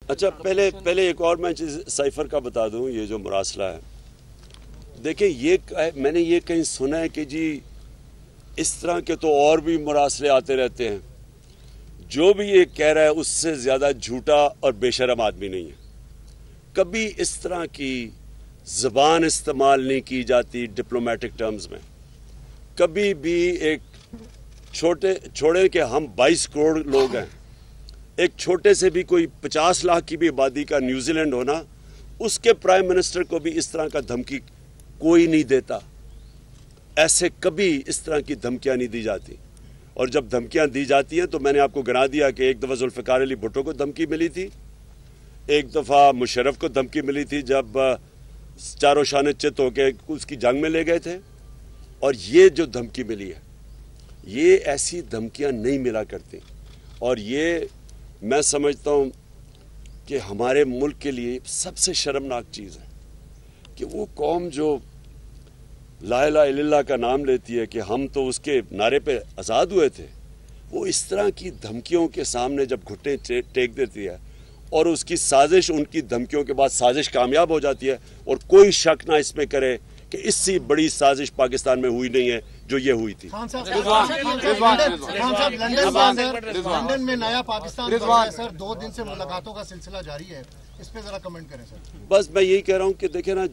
اچھا پہلے ایک اور میں چیز سائفر کا بتا دوں. یہ جو مراسلہ ہے، دیکھیں میں نے یہ کہیں سنا ہے کہ جی اس طرح کے تو اور بھی مراسلے آتے رہتے ہیں. جو بھی یہ کہہ رہا ہے اس سے زیادہ جھوٹا اور بے شرم آدمی نہیں ہے. کبھی اس طرح کی زبان استعمال نہیں کی جاتی ڈپلومیٹک ٹرمز میں. کبھی بھی ایک چھوڑے کہ ہم 22 کروڑ لوگ ہیں، ایک چھوٹے سے بھی کوئی 50 لاکھ کی بھی آبادی کا نیوزی لینڈ ہونا، اس کے پرائم منسٹر کو بھی اس طرح کا دھمکی کوئی نہیں دیتا. ایسے کبھی اس طرح کی دھمکیاں نہیں دی جاتی. اور جب دھمکیاں دی جاتی ہیں تو میں نے آپ کو گنا دیا کہ ایک دفعہ ذوالفقار علی بھٹو کو دھمکی ملی تھی، ایک دفعہ مشرف کو دھمکی ملی تھی جب چاروں شانے چت ہو کے اس کی جنگ میں لے گئے تھے. اور یہ جو دھمکی ملی ہے، یہ ایسی دھمکیاں نہیں ملا کرتی. اور یہ میں سمجھتا ہوں کہ ہمارے ملک کے لیے سب سے شرمناک چیز ہے کہ وہ قوم جو لا الہ الا اللہ کا نام لیتی ہے کہ ہم تو اس کے نعرے پہ آزاد ہوئے تھے، وہ اس طرح کی دھمکیوں کے سامنے جب گھٹنے ٹیک دیتی ہے اور اس کی سازش، ان کی دھمکیوں کے بعد سازش کامیاب ہو جاتی ہے، اور کوئی شک نہ اس میں کرے کہ اس سے بڑی سازش پاکستان میں ہوئی نہیں ہے جو یہ ہوئی تھی. لندن میں نیا پاکستان سر 2 دن سے ملاقاتوں کا سلسلہ جاری ہے، اس پہ ذرا کمنٹ کریں سر. بس میں یہی کہہ رہا ہوں کہ دیکھیں نا،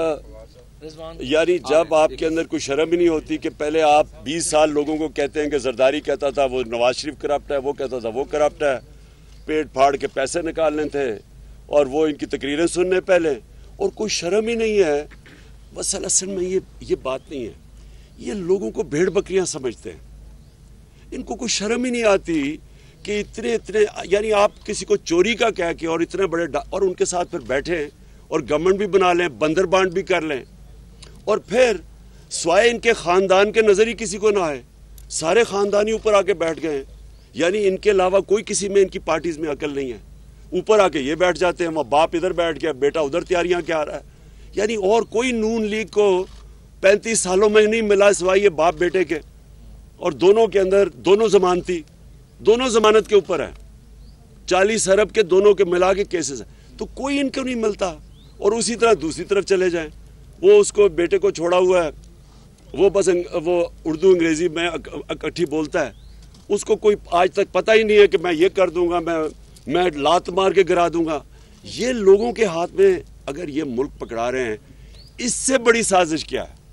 جب آپ کے اندر کوئی شرم ہی نہیں ہوتی کہ پہلے آپ 20 سال لوگوں کو کہتے ہیں کہ زرداری کہتا تھا وہ نواز شریف کرپٹ ہے، وہ کہتا تھا وہ کرپٹ ہے، پیٹ پھاڑ کے پیسے نکالنے تھے اور وہ ان کی تقریریں سننے پہلے، اور کوئی شرم ہی نہیں ہے. بس اصل میں یہ بات نہیں ہے. یہ لوگوں کو بھیڑ بکریاں سمجھتے ہیں، ان کو کوئی شرم ہی نہیں آتی کہ اتنے یعنی آپ کسی کو چوری کا کہہ کے اور اتنے بڑے اور ان کے ساتھ پھر بیٹھیں اور گورنمنٹ بھی بنا لیں، بندر بانٹ بھی کر لیں، اور پھر سوائے ان کے خاندان کے نظر ہی کسی کو نہ آئے، سارے خاندانی اوپر آ کے بیٹھ گئے ہیں. یعنی ان کے علاوہ کوئی کسی میں ان کی پارٹیز میں عقل نہیں ہے. اوپر آ کے یہ بیٹھ جاتے ہیں، وہ باپ ادھر بیٹھ گیا، بیٹا ادھر تیاریاں کیا رہا ہے. یعنی اور کوئی نون لیگ کو 35 سالوں میں نہیں ملا سوائے یہ باپ بیٹے کے، اور دونوں کے اندر دونوں ضمانت کے اوپر ہے، 40 ارب کے دونوں کے ملا کے کیسز ہیں، تو کوئی ان کو نہیں ملتا. اور اسی طرح دوسری طرف چلے جائیں، وہ اس کو بیٹے کو چھوڑا ہوا ہے، وہ بس وہ اردو انگریزی میں اکٹھی بولتا ہے، اس کو کوئی آج تک پتہ ہی نہیں ہے کہ میں یہ کر دوں گا، میں لات مار کے گرا دوں گا. یہ لوگوں کے ہاتھ میں اگر یہ ملک پکڑا رہے ہیں، اس سے بڑی سازش کیا ہے؟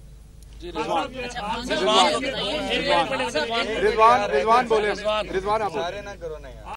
رضوان بولے.